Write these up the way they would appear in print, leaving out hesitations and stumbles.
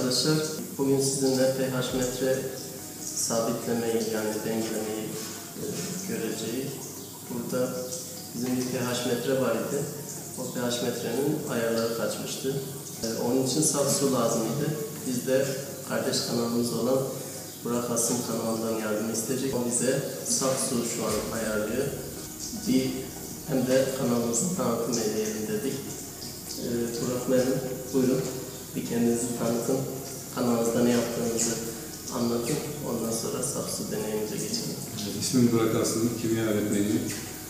arkadaşlar. Bugün sizinle pH metre sabitlemeyi yani dengelemeyi göreceğiz. Burada bizim bir pH metre var idi. O pH metrenin ayarları kaçmıştı. Onun için saf su lazımdı. Biz de kardeş kanalımız olan Burak Asım kanalından yardım isteyecek. O bize saf su şu an ayarlıyor. Hem de kanalımızı tanıtım edelim dedik. Burak Bey, buyurun. Bir kendinizi tanıtın. Kanalınızda ne yaptığınızı anlatın. Ondan sonra saf su deneyimize geçelim. İsmim Burak Asım, kimya öğretmeniyim.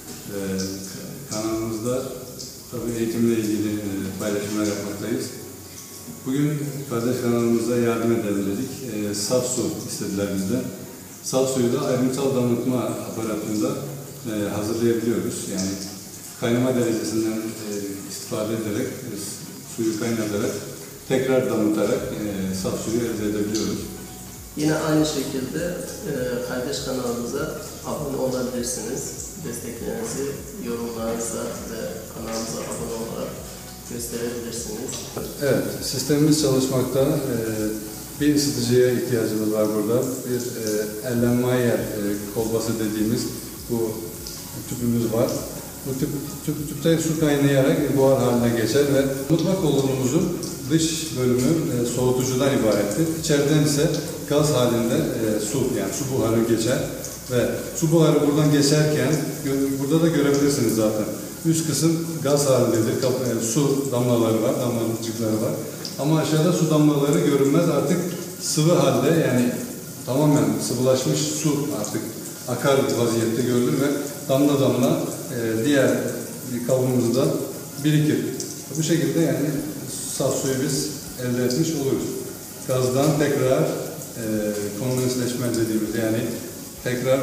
Kanalımızda tabii eğitimle ilgili paylaşımlar yapmaktayız. Bugün kardeş kanalımıza yardım edelim dedik. Saf su istediler bizden. Saf suyu da ayrımsal damıtma aparatında hazırlayabiliyoruz. Yani kaynama derecesinden istifade ederek, suyu kaynatarak, tekrar damıtarak saf suyu elde edebiliyoruz. Yine aynı şekilde kardeş kanalımıza abone olabilirsiniz. Desteklerinizi yorumlarınızla ve kanalımıza abone olarak gösterebilirsiniz. Evet, sistemimiz çalışmakta. Bir ısıtıcıya ihtiyacımız var burada. Bir Erlenmeyer kolbası dediğimiz bu tüpümüz var. Bu tüpte su kaynayarak buhar haline geçer ve mutfak kolumuzun dış bölümü soğutucudan ibarettir. İçeriden ise gaz halinde su, yani su buharı geçer ve su buharı buradan geçerken, burada da görebilirsiniz zaten. Üst kısım gaz halindedir, su damlaları var, damlacıkları var. Ama aşağıda su damlaları görünmez, artık sıvı halde, yani tamamen sıvılaşmış su artık akar vaziyette görülür ve damla damla diğer kabımızda birikir. Bu şekilde yani saf suyu biz elde etmiş oluruz. Gazdan tekrar kondensleşme dediğimiz, yani tekrar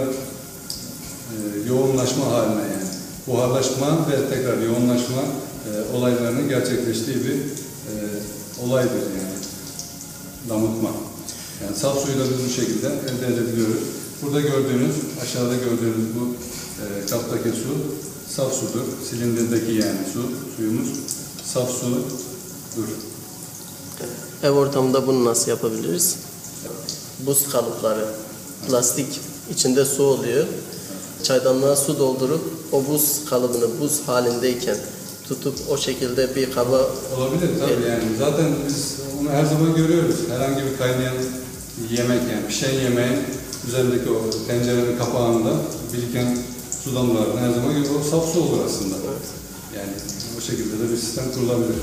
yoğunlaşma haline, yani buharlaşma ve tekrar yoğunlaşma olaylarının gerçekleştiği bir olaydır yani damıtma. Yani saf suyu da biz bu şekilde elde edebiliyoruz. Burada gördüğünüz, aşağıda gördüğünüz bu kaptaki su saf sudur. Silindirdeki yani suyumuz saf sudur. Ev ortamında bunu nasıl yapabiliriz? Buz kalıpları, plastik, içinde su oluyor. Çaydanlığa su doldurup o buz kalıbını buz halindeyken tutup o şekilde bir kaba... Olabilir tabii yani. Zaten biz onu her zaman görüyoruz. Herhangi bir kaynayan yemek, yani pişen yemeğin üzerindeki o tencerenin kapağında biriken su damlalarını her zaman görüyoruz. O saf su olur aslında. Evet. Yani bu şekilde de bir sistem kurulabilir.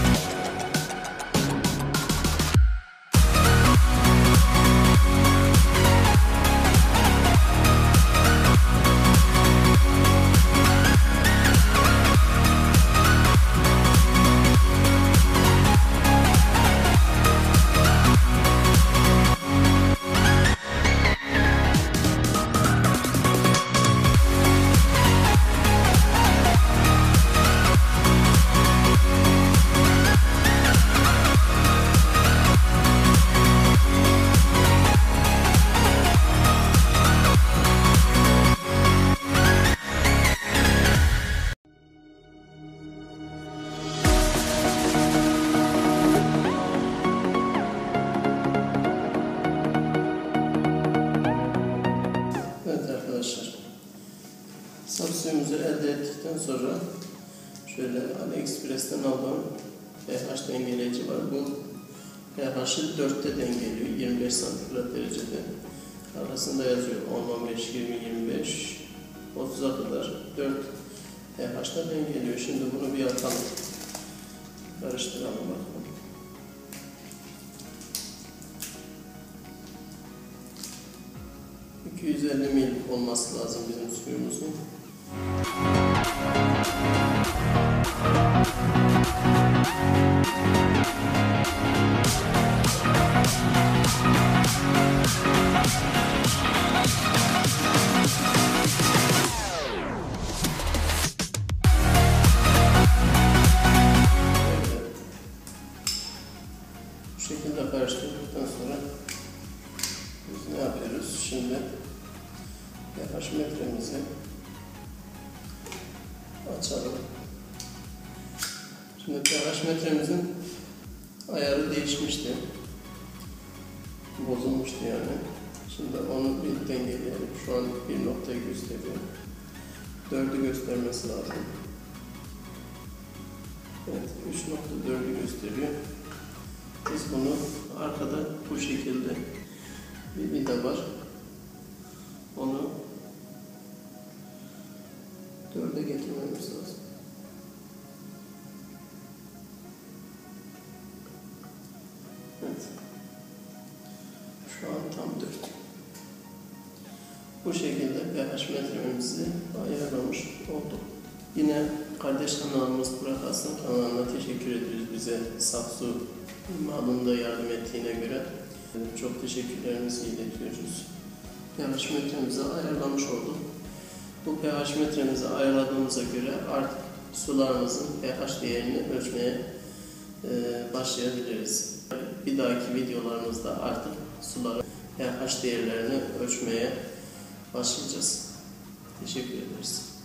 Saf suyumuzu elde ettikten sonra şöyle AliExpress'ten aldığım pH dengeleyici var. Bu pH'ı 4'te dengeliyor, 25 santigrat derecede. Arasında yazıyor 10, 15, 20, 25, 30'a kadar 4 pH'da dengeliyor. Şimdi bunu bir yapalım. Karıştıralım bakalım. ...250 ml olması lazım bizim suyumuzun. Bu şekilde karıştırdıktan sonra biz ne yapıyoruz? Şimdi pH metremizi açalım. Şimdi pH metremizin ayarı değişmişti. bozulmuştu yani. Şimdi onu bir dengeleyelim. Şu an bir noktayı gösteriyor. 4'ü göstermesi lazım. Evet, 3.4'ü gösteriyor. Biz bunu arkada bu şekilde bir vida var. Onu 4'e getirmemiz lazım. Evet. Şu an tam 4. Bu şekilde pH metremizi ayarlamış olduk. Yine kardeş kanalımız Burak Aslan kanalına teşekkür ediyoruz. Bize saksı imalında yardım ettiğine göre çok teşekkürlerimizi iletiyoruz. pH metremizi ayarlamış olduk. Bu pH metremizi ayarladığımıza göre artık sularımızın pH değerini ölçmeye başlayabiliriz. Bir dahaki videolarımızda artık suların pH değerlerini ölçmeye başlayacağız. Teşekkür ederiz.